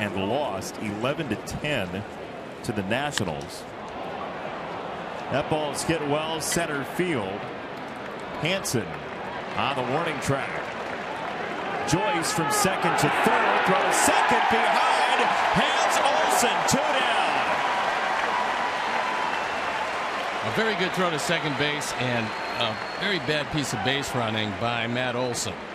and lost 11-10 to the Nationals. That ball is hit well center field. Hanson on the warning track. Joyce from second to third. Throw second behind. Has Olson 2 down. A very good throw to second base and a very bad piece of base running by Matt Olson.